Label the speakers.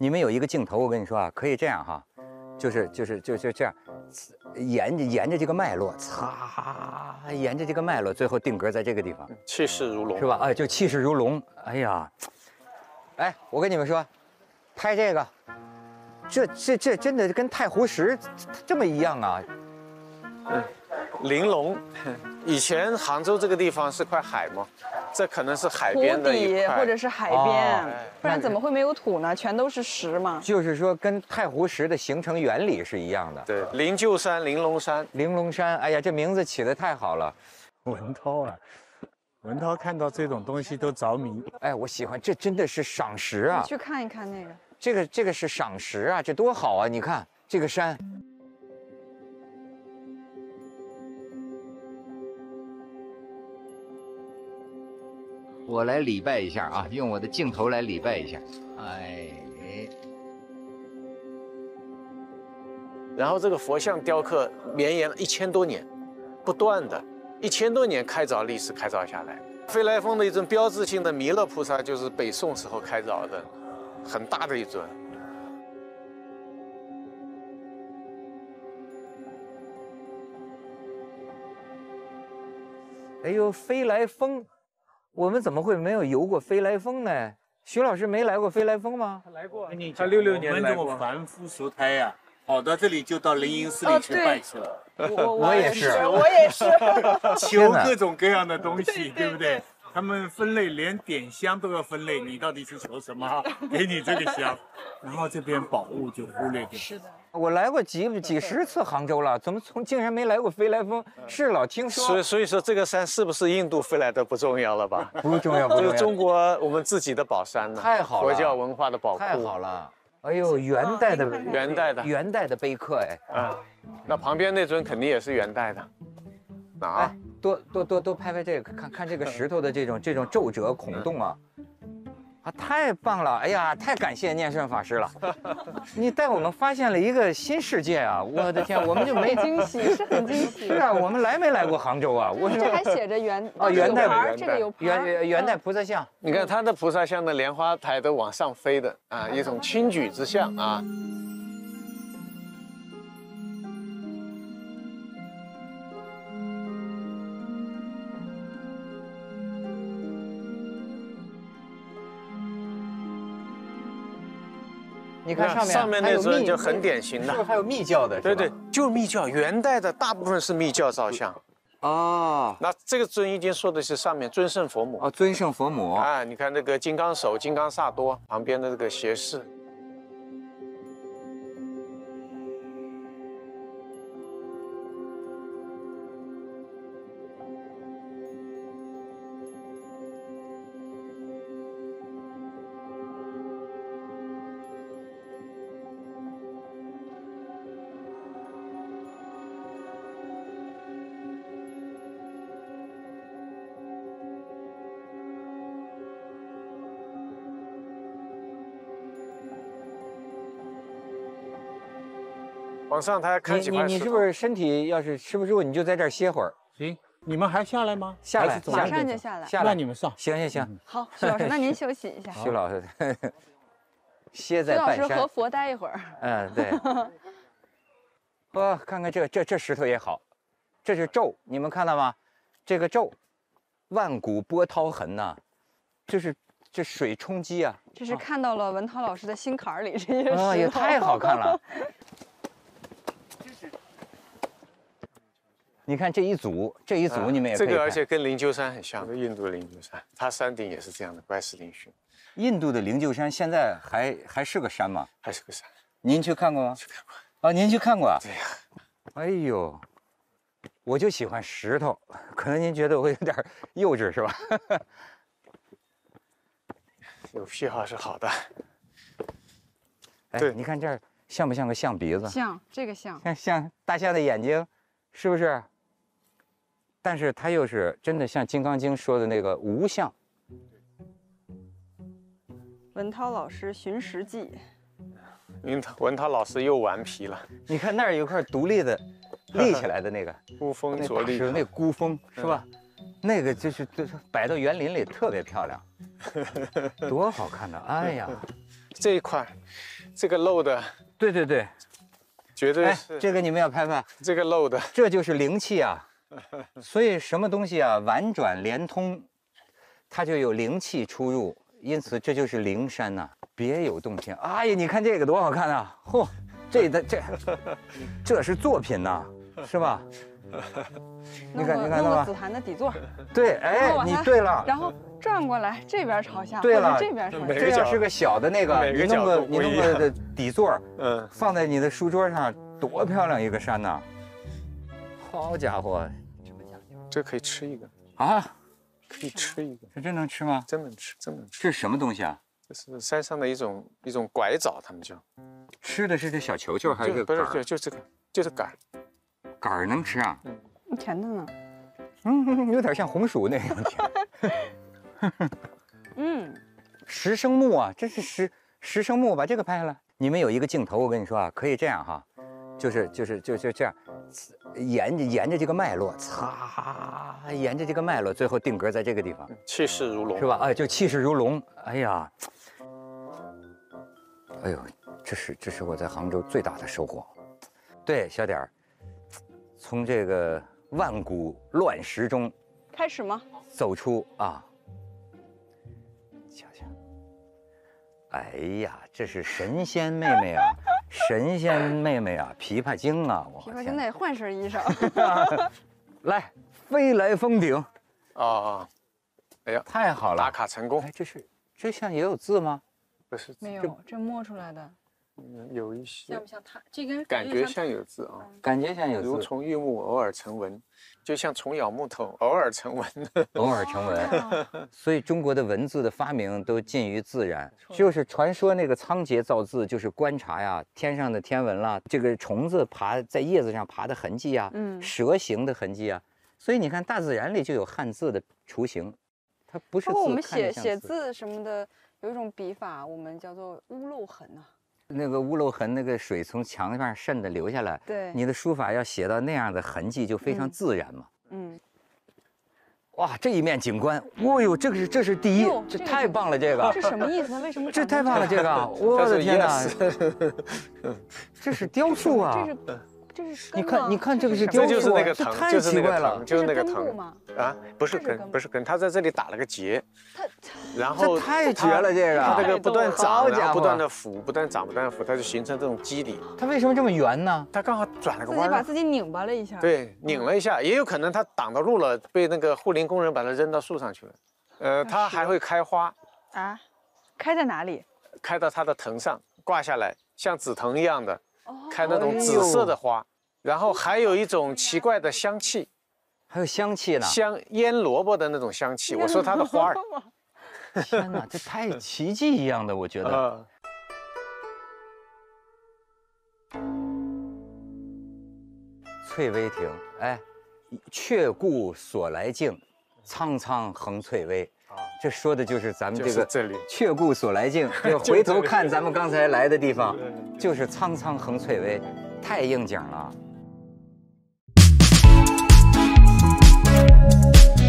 Speaker 1: 你们有一个镜头，我跟你说啊，可以这样哈，就是这样，沿着这个脉络，沿着这个脉络，最后定格在这个地方，
Speaker 2: 气势如龙，
Speaker 1: 是吧？哎，就气势如龙。哎呀，哎，我跟你们说，拍这个，这真的跟太湖石这么一样啊。
Speaker 2: 玲珑，以前杭州这个地方是块海嘛，这可能是海边的一块，
Speaker 3: 或者是海边，
Speaker 1: 哦
Speaker 3: 不然怎么会没有土呢？全都是石嘛。
Speaker 1: 就是说，跟太湖石的形成原理是一样的。
Speaker 2: 对，灵鹫山、玲珑山，
Speaker 1: 玲珑山，哎呀，这名字起得太好了。
Speaker 4: 文涛啊，文涛看到这种东西都着迷。
Speaker 1: 哎，我喜欢，这真的是赏识啊！
Speaker 3: 去看一看那个。
Speaker 1: 这个是赏识啊，这多好啊！你看这个山。我来礼拜一下啊，用我的镜头来礼拜一下。哎，
Speaker 2: 然后这个佛像雕刻绵延了1000多年，不断的1000多年开凿历史开凿下来。飞来峰的一尊标志性的弥勒菩萨就是北宋时候开凿的，很大的一尊。
Speaker 1: 哎呦，飞来峰。我们怎么会没有游过飞来峰呢？徐老师没来过飞来峰吗？
Speaker 4: 他来过，
Speaker 5: 他66年来过。
Speaker 4: 我们这种凡夫俗胎呀，跑到这里就到灵隐寺里去拜去了。
Speaker 1: 我也是，
Speaker 3: 我也是。
Speaker 4: 求各种各样的东西，对不对？他们分类，连点香都要分类，你到底是求什么？给你这个香，然后这边宝物就忽略掉。
Speaker 3: 是的。
Speaker 1: 我来过几十次杭州了，怎么竟然没来过飞来峰？是老听说。
Speaker 2: 所以说这个山是不是印度飞来的不重要了吧？
Speaker 1: 不重要，不重要。
Speaker 2: 这是中国我们自己的宝山呢，
Speaker 1: 太好了，
Speaker 2: 佛教文化的宝库。
Speaker 1: 太好了。哎呦，元代的碑刻哎。
Speaker 2: 啊，那旁边那尊肯定也是元代的。啊。
Speaker 1: 哎，多拍这个，看这个石头的这种皱褶孔洞啊。啊，太棒了！哎呀，太感谢念顺法师了，你带我们发现了一个新世界啊！我的天，我们就没
Speaker 3: 惊喜，是很惊喜。
Speaker 1: 是啊，我们来没来过杭州啊？我
Speaker 3: 这还写着元
Speaker 1: 代
Speaker 3: 这个有
Speaker 1: 元代菩萨像。
Speaker 2: 你看他的菩萨像的莲花台都往上飞的啊，一种轻举之象啊。
Speaker 1: 你看
Speaker 2: 上面那尊就很典型的，
Speaker 1: 是不是还有密教的？
Speaker 2: 对，就是密教，元代的大部分是密教造像。
Speaker 1: 哦，
Speaker 2: 那这个尊已经说的是上面尊圣佛母。
Speaker 1: 哦，尊圣佛母。
Speaker 2: 啊，你看那个金刚手、金刚萨多旁边的这个胁侍。往上它看几块石头。
Speaker 1: 你是不是身体要是吃不住，你就在这儿歇会儿？
Speaker 4: 行，你们还下来吗？
Speaker 1: 下来，
Speaker 3: 马上就下来。
Speaker 4: 那你们上。
Speaker 1: 行。
Speaker 3: 好，徐老师，那您休息一下。
Speaker 1: 徐老师，歇在半山。
Speaker 3: 徐老师和佛待一会儿。
Speaker 1: 嗯，对。看看这石头也好，这是皱，你们看到吗？这个皱，万古波涛痕呐，这水冲击啊。
Speaker 3: 这是看到了文涛老师的心坎里，这些石头。
Speaker 1: 啊，也太好看了。你看这一组你们也可以看。
Speaker 2: 这个而且跟灵鹫山很像，印度的灵鹫山，它山顶也是这样的怪石嶙峋。
Speaker 1: 印度的灵鹫山现在还是个山吗？
Speaker 2: 还是个山。
Speaker 1: 您去看过吗？
Speaker 2: 去看过。
Speaker 1: 啊，您去看过啊？
Speaker 2: 对呀。
Speaker 1: 哎呦，我就喜欢石头，可能您觉得我有点幼稚是吧？
Speaker 2: 有癖好是好的。
Speaker 1: 哎，你看这儿像不像个象鼻子？
Speaker 3: 像，这个像。
Speaker 1: 像大象的眼睛，是不是？但是它又是真的像《金刚经》说的那个无相。
Speaker 3: 文涛老师寻石记。
Speaker 2: 文涛老师又顽皮了。
Speaker 1: 你看那儿有块独立的、立起来的那个
Speaker 2: 孤峰着立，
Speaker 1: 那孤峰是吧？那个就是摆到园林里特别漂亮，多好看的！哎呀，
Speaker 2: 这一块，这个漏的，
Speaker 1: 对对对，哎，
Speaker 2: 绝对是
Speaker 1: 这个你们要拍拍，
Speaker 2: 这个漏的。
Speaker 1: 这就是灵气啊。所以什么东西啊，婉转连通，它就有灵气出入，因此这就是灵山呐、别有洞天。哎呀，你看这个多好看啊！嚯，这是作品呐、是吧？你看到吗
Speaker 3: 弄个紫檀的底座，
Speaker 1: 对，哎，你对了。
Speaker 3: 然后转过来，这边朝下，
Speaker 1: 对了
Speaker 3: 或者这边朝下。
Speaker 2: 每个角
Speaker 1: 这要是个小的那个，
Speaker 2: 每个
Speaker 1: 你弄
Speaker 2: 角
Speaker 1: 个你弄
Speaker 2: 度不一样
Speaker 1: 个的底座，
Speaker 2: 嗯，
Speaker 1: 放在你的书桌上，多漂亮一个山呐！好家伙
Speaker 2: 这可以吃一个，
Speaker 1: 啊，
Speaker 2: 可以吃一个，
Speaker 1: 这真能吃吗？
Speaker 2: 真能吃，真能吃。
Speaker 1: 这是什么东西啊？
Speaker 2: 这是山上的一种拐枣，他们叫。
Speaker 1: 吃的是这小球球还是这
Speaker 2: 不是，
Speaker 1: 个杆儿？
Speaker 2: 就这个，就是杆儿。
Speaker 1: 杆儿能吃啊？
Speaker 3: 甜的呢。
Speaker 1: 有点像红薯那样甜。
Speaker 3: 嗯，
Speaker 1: 石生木啊，这是石生木，把这个拍下来。你们有一个镜头，我跟你说啊，可以这样哈，就是这样，沿着这个脉络，沿着这个脉络，最后定格在这个地方，
Speaker 2: 气势如龙，
Speaker 1: 是吧？哎，就气势如龙。哎呀，哎呦，这是我在杭州最大的收获。对，小点儿，从这个万古乱石中
Speaker 3: 开始吗？
Speaker 1: 走出啊，瞧瞧，哎呀，这是神仙妹妹啊，神仙妹妹啊，琵琶精啊，我
Speaker 3: 琵琶精
Speaker 1: 天
Speaker 3: 得换身衣裳。
Speaker 1: 来，飞来峰顶，
Speaker 2: 啊！哎呀，
Speaker 1: 太好了，
Speaker 2: 打卡成功。
Speaker 1: 哎，这像也有字吗？
Speaker 2: 不是，
Speaker 3: 没有，这摸出来的。
Speaker 2: 有一些
Speaker 3: 像不像它？这根
Speaker 2: 感觉像有字啊。
Speaker 1: 感觉像有
Speaker 2: 如
Speaker 1: 字，
Speaker 2: 虫遇木，偶尔成文，就像虫咬木头，偶尔成文。
Speaker 1: 偶尔成文。所以中国的文字的发明都近于自然，就是传说那个仓颉造字，就是观察呀天上的天文啦，这个虫子爬在叶子上爬的痕迹呀，蛇形的痕迹啊，所以你看大自然里就有汉字的雏形，它不是字，
Speaker 3: 包括我们
Speaker 1: 看着像
Speaker 3: 写字什么的，有一种笔法，我们叫做屋漏痕呐。
Speaker 1: 那个屋漏痕，那个水从墙上渗的流下来，
Speaker 3: 对
Speaker 1: 你的书法要写到那样的痕迹，就非常自然嘛。
Speaker 3: 嗯，
Speaker 1: 哇，这一面景观，哦呦，这是第一
Speaker 3: 哟，
Speaker 1: 这
Speaker 3: 这个
Speaker 1: 太棒了，这个
Speaker 3: 这什么意思？为什么
Speaker 1: 这
Speaker 3: 长成
Speaker 1: 太棒了，这个，我的天哪，这是雕塑啊！
Speaker 3: 这是
Speaker 1: 你看，你看这个是雕塑，
Speaker 2: 这就是那个藤，
Speaker 1: 这太
Speaker 2: 就是那个
Speaker 1: 奇怪了
Speaker 2: 藤，，就是那个藤
Speaker 3: 根部吗？
Speaker 2: 啊，不是根，不是根，它在这里打了个结，然后
Speaker 1: 这太绝了，这
Speaker 2: 它这
Speaker 1: 个
Speaker 2: 个不断
Speaker 1: 好
Speaker 2: 长，然
Speaker 1: 家伙
Speaker 2: 后不断的浮，不断长，不断浮，它就形成这种肌理。
Speaker 1: 它为什么这么圆呢？
Speaker 2: 它刚好转了个
Speaker 3: 自己
Speaker 2: 弯儿，
Speaker 3: 把自己拧巴了一下。，
Speaker 2: 对，拧了一下，也有可能它挡到路了，被那个护林工人把它扔到树上去了。它还会开花，
Speaker 3: 啊，开在哪里？
Speaker 2: 开到它的藤上，挂下来，像紫藤一样的，
Speaker 3: 哦
Speaker 2: 开那种紫色的花。然后还有一种奇怪的香气，
Speaker 1: 还有香气呢！
Speaker 2: 香腌萝卜的那种香气。我说它的花儿，
Speaker 1: 天哪，这太奇迹一样的，我觉得。翠微亭，哎，却顾所来径，苍苍横翠微。这说的就是咱们这个
Speaker 2: 这里
Speaker 1: 却顾所来径，就回头看咱们刚才来的地方，就是苍苍横翠微，太应景了。